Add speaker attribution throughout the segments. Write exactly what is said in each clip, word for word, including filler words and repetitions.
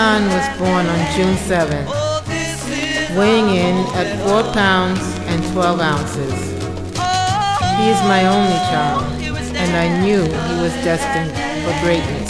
Speaker 1: Hassan was born on June seventh, weighing in at four pounds and twelve ounces. He is my only child, and I knew he was destined for greatness.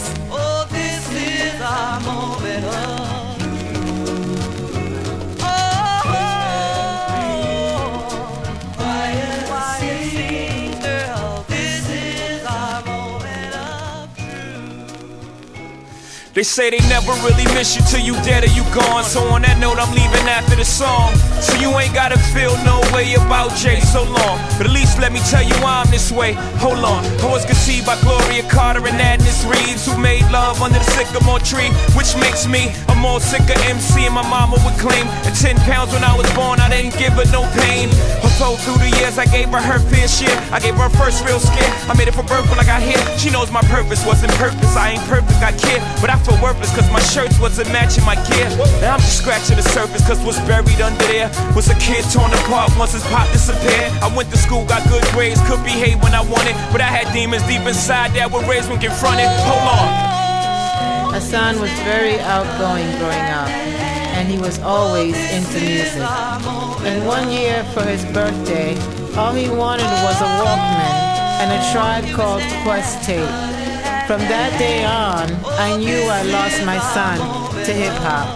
Speaker 2: They say they never really miss you till you dead or you gone. So on that note, I'm leaving after the song. So you ain't gotta feel no way about Jay so long. But at least let me tell you why I'm this way. Hold on. I was conceived by Gloria Carter and Agnes Reeves, who made love under the sycamore tree, which makes me a more sicker M C, and my mama would claim. At ten pounds when I was born, I didn't give her no pain. Although through the years I gave her her fair share, I gave her first real scare. I made it for birth when I got here. She knows my purpose wasn't purpose. I ain't perfect, I care, but I feel worthless cause my shirts wasn't matching my gear. And I'm just scratching the surface cause what's buried under there was a kid torn apart once his pop disappeared. I went to school, got good grades, could behave when I wanted, but I had demons deep inside that were raised when confronted. Hold on.
Speaker 1: Hassan was very outgoing growing up, and he was always into music. And one year for his birthday, all he wanted was a Walkman and a Tribe Called Quest tape. From that day on, I knew I lost my son to hip-hop.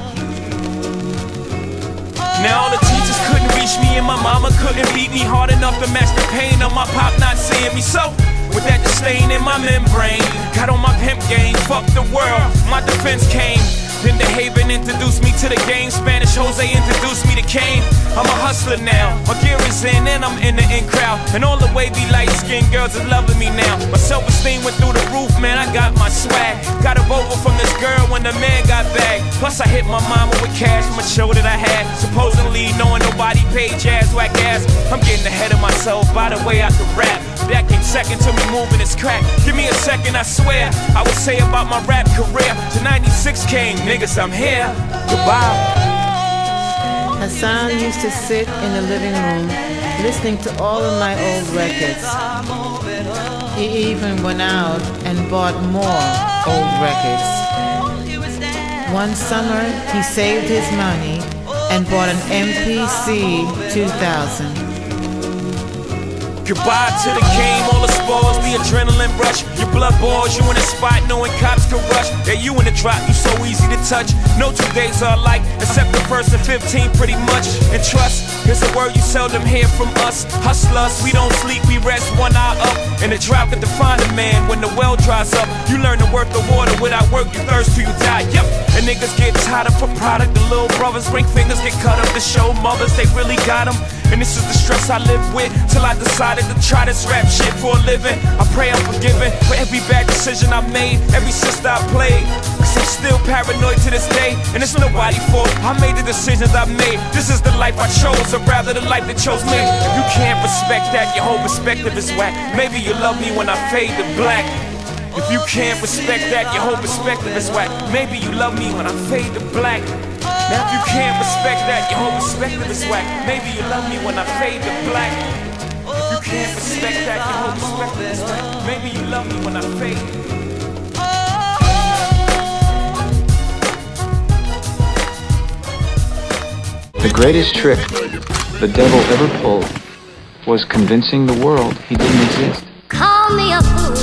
Speaker 2: Now all the teachers couldn't reach me, and my mama couldn't beat me hard enough to match the pain of my pop not seeing me. So, with that disdain in my membrane, got on my pimp game, fuck the world, my defense came. Then the Haven introduced me to the game, Spanish Jose introduced me to Kane. I'm a hustler now, my gear is in and I'm in the in crowd. And all the wavy light-skinned girls are loving me now. My self-esteem went through the roof, man, I got my swag. Got a Volvo from this girl when the man got back. Plus I hit my mama with cash from a show that I had. Supposedly knowing nobody paid jazz, whack ass. I'm getting ahead of myself by the way I could rap. That came second to me moving this crack. Give me a second, I swear I would say about my rap career. To ninety-six came, niggas, I'm here. Goodbye.
Speaker 1: Hassan used to sit in the living room listening to all of my old records. He even went out and bought more old records. One summer, he saved his money and bought an M P C two thousand.
Speaker 2: Goodbye to the game, all the spoils, the adrenaline rush. Your blood boils, you in a spot knowing cops can rush. Yeah, you in the drop, you so easy to touch. No two days are alike, except the first and fifteen pretty much. And trust, here's a word you seldom hear from us. Hustlers, we don't sleep, we rest one eye up. And the drought can define a man when the well dries up. You learn the worth of water, without work you thirst till you die, yep. And niggas get tired of a product, the little brothers ring fingers get cut up to show mothers they really got them. And this is the stress I live with, till I decided to try this rap shit for a living. I pray I'm forgiven for every bad decision I've made, every sister I played. Cause I'm still paranoid to this day, and it's nobody's fault. I made the decisions I've made. This is the life I chose, or rather the life that chose me. If you can't respect that, your whole perspective is whack. Maybe you love me when I fade to black. If you can't respect that, your whole perspective is whack. Maybe you love me when I fade to black. Now if you can't respect that, your whole perspective is whack. Maybe you love me when I fade to black. If you can't respect that, your whole perspective is whack. Maybe you love me when I fade.
Speaker 3: The greatest trick the devil ever pulled was convincing the world he didn't exist.
Speaker 4: Call me a fool.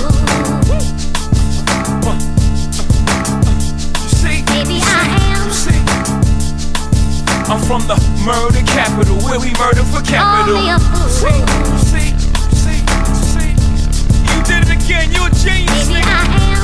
Speaker 4: Maybe I am.
Speaker 2: I'm from the murder capital, where we murder for capital.
Speaker 4: Call me a fool.
Speaker 2: See, see, see, see. You did it again, you a genius.
Speaker 4: Maybe I am.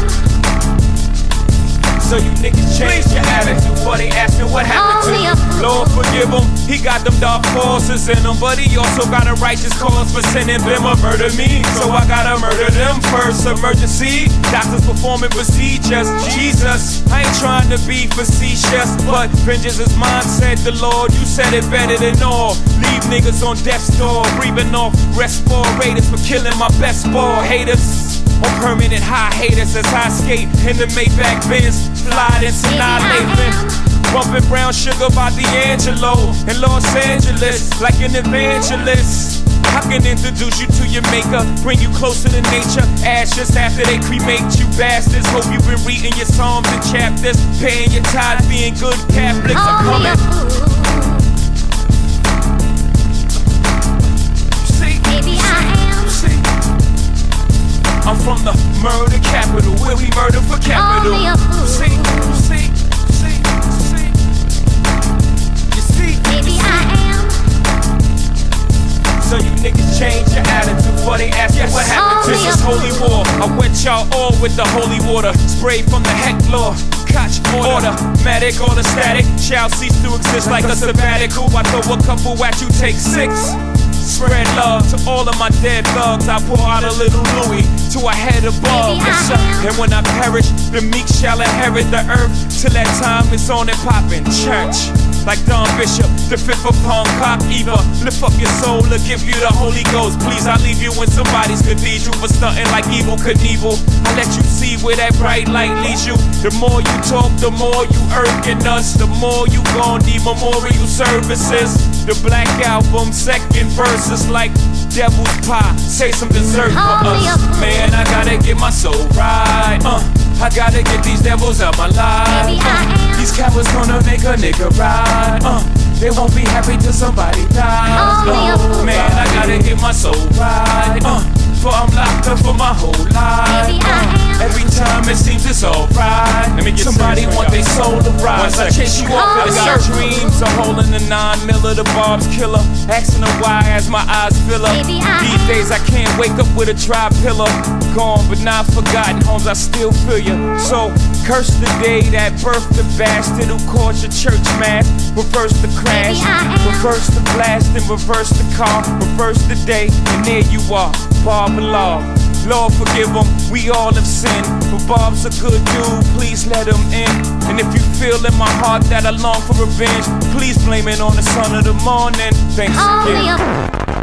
Speaker 2: So you niggas change your attitude before they ask me what happened to you. Lord forgive him, he got them dark forces in him, but he also got a righteous cause for sending them a murder me. So I gotta murder them first. Emergency, doctors performing procedures. Jesus, I ain't trying to be facetious, but vengeance is mine, said the Lord. You said it better than all. Leave niggas on death's door, breathing off respirators for killing my best boy. Haters On permanent hiatus as I skate in the Maybach Benz, fly into Nile bumping brown sugar by D'Angelo in Los Angeles like an evangelist. I can introduce you to your maker, bring you closer to nature. Ashes after they cremate you bastards. Hope you've been reading your psalms and chapters, paying your tithes, being good Catholics. I'm coming. See,
Speaker 4: Maybe I am.
Speaker 2: see, I'm from the murder capital, where we murder for capital.
Speaker 4: Only a fool.
Speaker 2: See, see, see, see. You see,
Speaker 4: Maybe I am.
Speaker 2: so you niggas change your attitude before they ask you what happened. This is holy war. I wet y'all all with the holy water, sprayed from the heck floor. Koch order, automatic, all the static shall cease to exist like a sabbatical. I throw a couple at you, take six. Spread love to all of my dead thugs. I pour out a little Louis to a head above. Yes, sir. And when I perish, the meek shall inherit the earth. Till that time it's on and poppin'. Church, like Don Bishop, the fifth upon cock Eva. Lift up your soul to give you the Holy Ghost. Please, I leave you in somebody's cathedral for stunting like Evel Knievel. I let you see where that bright light leads you. The more you talk, the more you irking us. The more you gon' need memorial services. The Black Album, second verse is like devil's pie. Say some dessert for us. Man, I gotta get my soul right. Uh, I gotta get these devils out my life.
Speaker 4: Maybe I
Speaker 2: Uh,
Speaker 4: am.
Speaker 2: these cowards gonna make a nigga ride. Uh, they won't be happy till somebody dies.
Speaker 4: Only a fool.
Speaker 2: Man, I gotta get my soul right. Uh, for I'm locked up for my whole life.
Speaker 4: Maybe I
Speaker 2: Uh,
Speaker 4: am.
Speaker 2: every time it seems it's alright. Let me get somebody want their soul to rise. I chase you off
Speaker 4: Oh,
Speaker 2: in
Speaker 4: yeah.
Speaker 2: the dreams. A hole in the nine miller, the Bob's killer. Asking her why as my eyes fill up.
Speaker 4: Maybe I
Speaker 2: These
Speaker 4: am.
Speaker 2: days I can't wake up with a dry pillow. Gone but not forgotten, homes I still feel you. So curse the day that birthed the bastard who caused your church mass. Reverse the crash,
Speaker 4: Maybe I am.
Speaker 2: reverse the blast and reverse the car. Reverse the day and there you are, Bob Law. Lord forgive him, we all have sinned. But Bob's a good dude, please let him in. And if you feel in my heart that I long for revenge, please blame it on the sun of the morning. Thanks
Speaker 4: Only
Speaker 2: again.
Speaker 4: a